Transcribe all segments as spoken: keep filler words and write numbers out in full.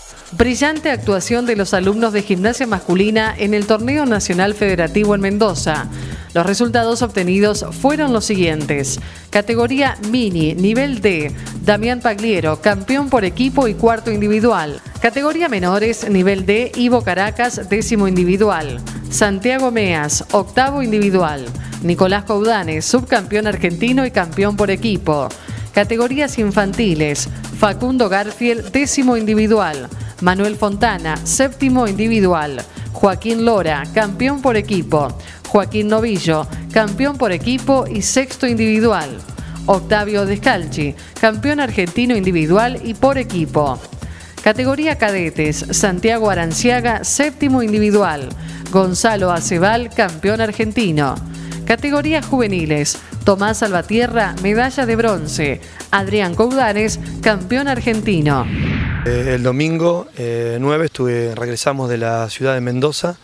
Brillante actuación de los alumnos de gimnasia masculina en el Torneo Nacional Federativo en Mendoza. Los resultados obtenidos fueron los siguientes. Categoría Mini, nivel D, Damián Pagliero, campeón por equipo y cuarto individual. Categoría Menores, nivel D, Ivo Caracas, décimo individual. Santiago Meas, octavo individual. Nicolás Coudanes, subcampeón argentino y campeón por equipo. Categorías infantiles, Facundo Garfield, décimo individual. Manuel Fontana, séptimo individual. Joaquín Lora, campeón por equipo. Joaquín Novillo, campeón por equipo y sexto individual. Octavio Descalchi, campeón argentino individual y por equipo. Categoría Cadetes, Santiago Aranciaga, séptimo individual. Gonzalo Acebal, campeón argentino. Categoría Juveniles, Tomás Salvatierra, medalla de bronce. Adrián Coudanes, campeón argentino. Eh, el domingo eh, nueve estuve, regresamos de la ciudad de Mendoza.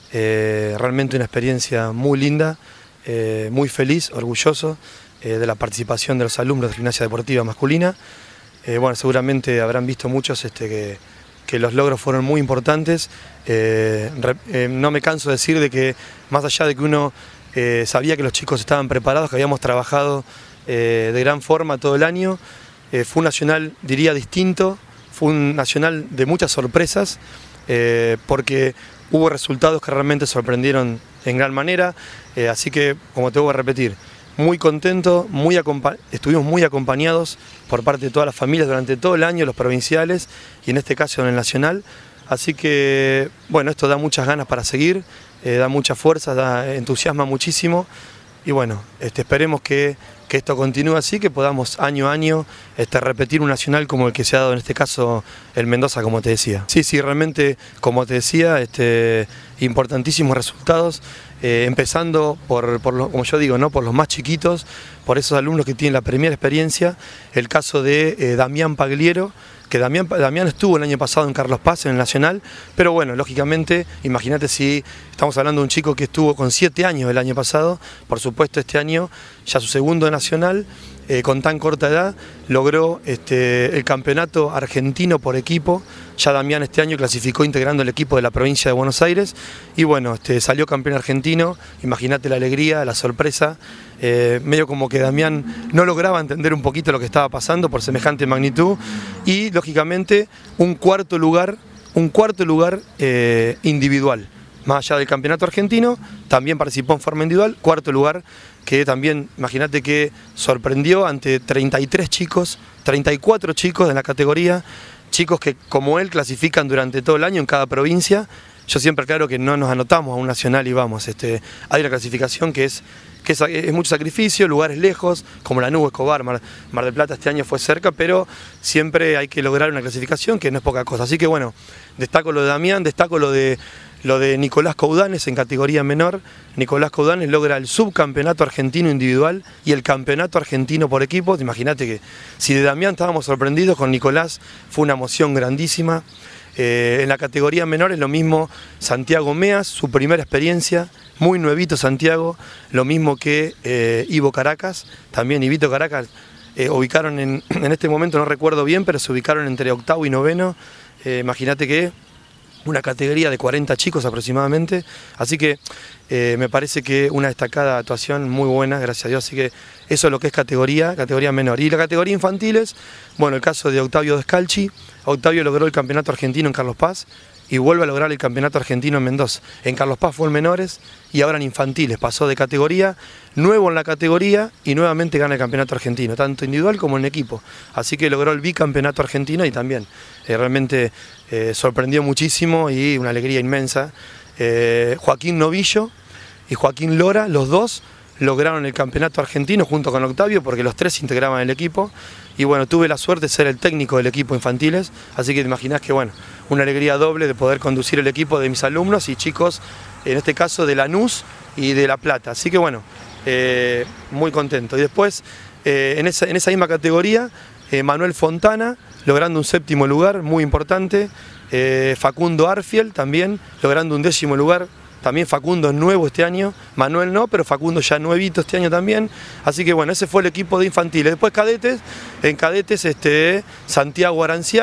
Eh, realmente una experiencia muy linda, eh, muy feliz, orgulloso eh, de la participación de los alumnos de gimnasia deportiva masculina. Eh, bueno, seguramente habrán visto muchos este, que, que los logros fueron muy importantes. Eh, re, eh, no me canso de decir de que más allá de que uno eh, sabía que los chicos estaban preparados, que habíamos trabajado eh, de gran forma todo el año, eh, fue un nacional, diría, distinto, fue un nacional de muchas sorpresas, eh, porque hubo resultados que realmente sorprendieron en gran manera, eh, así que, como te voy a repetir, muy contento, muy estuvimos muy acompañados por parte de todas las familias durante todo el año, los provinciales y en este caso en el nacional. Así que, bueno, esto da muchas ganas para seguir, eh, da mucha fuerza, da, entusiasma muchísimo y bueno, este, esperemos que, que esto continúe así, que podamos año a año este, repetir un nacional como el que se ha dado en este caso el Mendoza, como te decía. Sí, sí, realmente, como te decía, este, importantísimos resultados, eh, empezando por, por lo, como yo digo, ¿no? por los más chiquitos, por esos alumnos que tienen la primera experiencia, el caso de eh, Damián Pagliero, que Damián, Damián estuvo el año pasado en Carlos Paz, en el Nacional, pero bueno, lógicamente, imagínate si estamos hablando de un chico que estuvo con siete años el año pasado, por supuesto este año, ya su segundo Nacional, eh, con tan corta edad, logró este, el campeonato argentino por equipo. Ya Damián este año clasificó integrando el equipo de la provincia de Buenos Aires y bueno, este, salió campeón argentino, imagínate la alegría, la sorpresa, eh, medio como que Damián no lograba entender un poquito lo que estaba pasando por semejante magnitud y lógicamente un cuarto lugar, un cuarto lugar eh, individual. Más allá del campeonato argentino, también participó en forma individual, cuarto lugar que también, imagínate que sorprendió ante treinta y tres chicos, treinta y cuatro chicos de la categoría, chicos que como él clasifican durante todo el año en cada provincia. Yo siempre aclaro que no nos anotamos a un nacional y vamos, este, hay una clasificación que es, que es, es mucho sacrificio, lugares lejos, como Lanús, Escobar, Mar, Mar del Plata este año fue cerca, pero siempre hay que lograr una clasificación que no es poca cosa. Así que bueno, destaco lo de Damián, destaco lo de Lo de Nicolás Coudanes en categoría menor. Nicolás Coudanes logra el subcampeonato argentino individual y el campeonato argentino por equipo. Imagínate que si de Damián estábamos sorprendidos, con Nicolás fue una emoción grandísima. Eh, en la categoría menor es lo mismo Santiago Meas, su primera experiencia, muy nuevito Santiago, lo mismo que eh, Ivo Caracas, también Ivito Caracas, eh, ubicaron en, en este momento, no recuerdo bien, pero se ubicaron entre octavo y noveno. Eh, imagínate que una categoría de cuarenta chicos aproximadamente, así que eh, me parece que una destacada actuación muy buena, gracias a Dios, así que eso es lo que es categoría, categoría menor. Y la categoría infantiles, bueno, el caso de Octavio Descalchi. Octavio logró el campeonato argentino en Carlos Paz y vuelve a lograr el campeonato argentino en Mendoza. En Carlos Paz fue en menores y ahora en infantiles, pasó de categoría, nuevo en la categoría y nuevamente gana el campeonato argentino, tanto individual como en equipo. Así que logró el bicampeonato argentino y también eh, realmente eh, sorprendió muchísimo y una alegría inmensa. Eh, Joaquín Novillo y Joaquín Lora, los dos, lograron el campeonato argentino junto con Octavio porque los tres integraban el equipo y bueno, tuve la suerte de ser el técnico del equipo infantiles, así que te imaginás que bueno, una alegría doble de poder conducir el equipo de mis alumnos y chicos, en este caso de Lanús y de La Plata, así que bueno, eh, muy contento. Y después, eh, en, esa, en esa misma categoría, eh, Manuel Fontana, logrando un séptimo lugar, muy importante, eh, Facundo Arfiel también, logrando un décimo lugar. También Facundo es nuevo este año, Manuel no, pero Facundo ya nuevito este año también. Así que bueno, ese fue el equipo de infantiles. Después cadetes, en cadetes este, Santiago Aranciaga,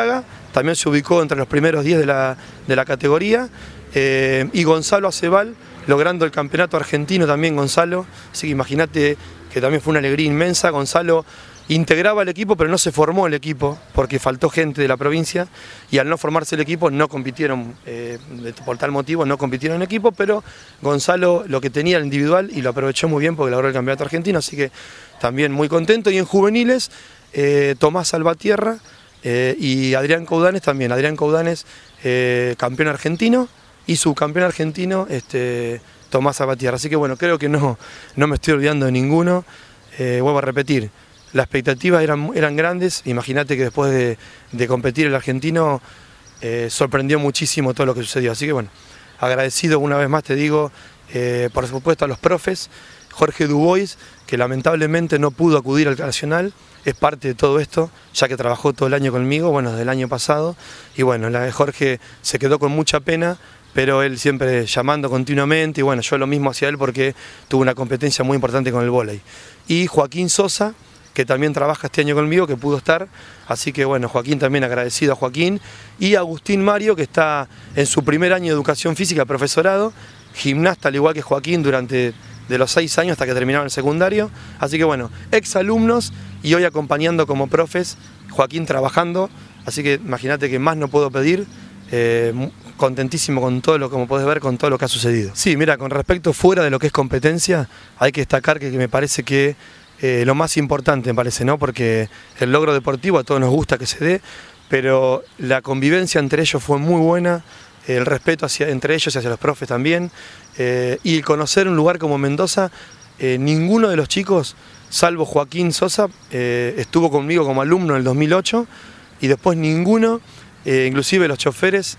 también se ubicó entre los primeros diez de la, de la categoría, eh, y Gonzalo Acebal, logrando el campeonato argentino también Gonzalo, así que imagínate que también fue una alegría inmensa. Gonzalo integraba el equipo, pero no se formó el equipo porque faltó gente de la provincia y al no formarse el equipo no compitieron, eh, por tal motivo no compitieron en equipo, pero Gonzalo lo que tenía el individual y lo aprovechó muy bien porque logró el campeonato argentino, así que también muy contento. Y en juveniles, eh, Tomás Salvatierra eh, y Adrián Coudanes también, Adrián Coudanes eh, campeón argentino y subcampeón argentino este, Tomás Salvatierra, así que bueno, creo que no, no me estoy olvidando de ninguno. Eh, vuelvo a repetir, las expectativas eran, eran grandes, imagínate que después de, de competir el argentino eh, sorprendió muchísimo todo lo que sucedió, así que bueno, agradecido una vez más te digo, eh, por supuesto a los profes, Jorge Dubois, que lamentablemente no pudo acudir al Nacional, es parte de todo esto, ya que trabajó todo el año conmigo, bueno, desde el año pasado, y bueno, la de Jorge se quedó con mucha pena, pero él siempre llamando continuamente, y bueno, yo lo mismo hacia él porque tuvo una competencia muy importante con el vóley. Y Joaquín Sosa, que también trabaja este año conmigo, que pudo estar, así que bueno, Joaquín también, agradecido a Joaquín, y Agustín Mario, que está en su primer año de educación física, profesorado, gimnasta al igual que Joaquín durante de los seis años hasta que terminaron el secundario, así que bueno, ex alumnos y hoy acompañando como profes, Joaquín trabajando, así que imagínate que más no puedo pedir. Eh, contentísimo con todo lo, como podés ver, con todo lo que ha sucedido. Sí, mira, con respecto fuera de lo que es competencia, hay que destacar que, que me parece que eh, lo más importante, me parece, ¿no? Porque el logro deportivo a todos nos gusta que se dé, pero la convivencia entre ellos fue muy buena, el respeto hacia, entre ellos y hacia los profes también, eh, y conocer un lugar como Mendoza, eh, ninguno de los chicos, salvo Joaquín Sosa, eh, estuvo conmigo como alumno en el dos mil ocho, y después ninguno, Eh, inclusive los choferes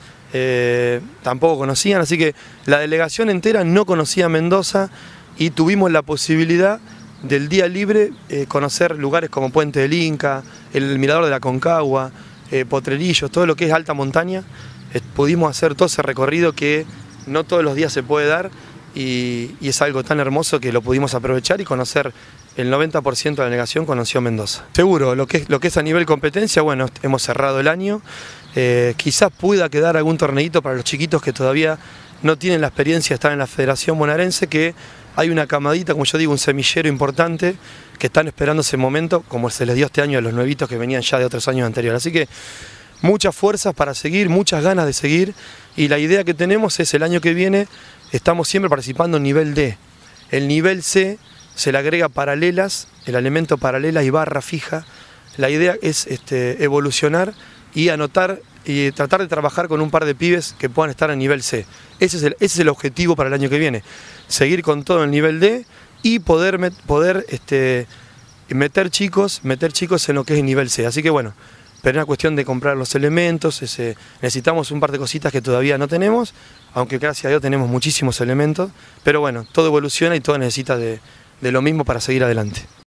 eh, tampoco conocían, así que la delegación entera no conocía Mendoza y tuvimos la posibilidad del día libre eh, conocer lugares como Puente del Inca, el Mirador de la Concagua, eh, Potrerillos, todo lo que es alta montaña. Eh, pudimos hacer todo ese recorrido que no todos los días se puede dar y, y es algo tan hermoso que lo pudimos aprovechar y conocer. El noventa por ciento de la delegación conoció Mendoza. Seguro, lo que es, lo que es a nivel competencia, bueno, hemos cerrado el año, eh, quizás pueda quedar algún torneito para los chiquitos que todavía no tienen la experiencia de estar en la Federación Bonaerense, que hay una camadita, como yo digo, un semillero importante, que están esperando ese momento, como se les dio este año a los nuevitos que venían ya de otros años anteriores. Así que muchas fuerzas para seguir, muchas ganas de seguir, y la idea que tenemos es el año que viene, estamos siempre participando en nivel D. El nivel C se le agrega paralelas, el elemento paralela y barra fija. La idea es este, evolucionar y anotar y tratar de trabajar con un par de pibes que puedan estar en nivel C. Ese es el, ese es el objetivo para el año que viene. Seguir con todo en el nivel D y poder, met, poder este, meter, chicos, meter chicos en lo que es el nivel C. Así que bueno, pero es una cuestión de comprar los elementos, ese, necesitamos un par de cositas que todavía no tenemos, aunque gracias a Dios tenemos muchísimos elementos, pero bueno, todo evoluciona y todo necesita de de lo mismo para seguir adelante.